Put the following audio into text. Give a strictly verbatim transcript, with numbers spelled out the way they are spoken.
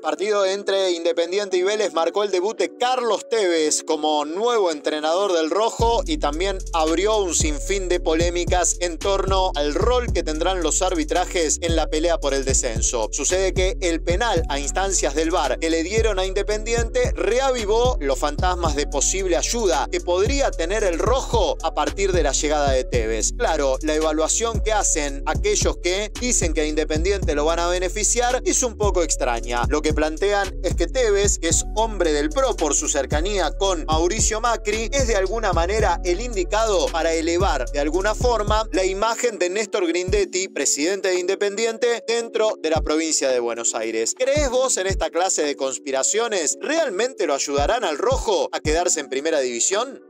Partido entre Independiente y Vélez marcó el debut de Carlos Tevez como nuevo entrenador del rojo y también abrió un sinfín de polémicas en torno al rol que tendrán los arbitrajes en la pelea por el descenso. Sucede que el penal a instancias del V A R que le dieron a Independiente reavivó los fantasmas de posible ayuda que podría tener el rojo a partir de la llegada de Tevez. Claro, la evaluación que hacen aquellos que dicen que a Independiente lo van a beneficiar es un poco extraña. Lo que plantean es que Tevez, que es hombre del PRO por su cercanía con Mauricio Macri, es de alguna manera el indicado para elevar de alguna forma la imagen de Néstor Grindetti, presidente de Independiente, dentro de la provincia de Buenos Aires. ¿Creés vos en esta clase de conspiraciones? ¿Realmente lo ayudarán al rojo a quedarse en primera división?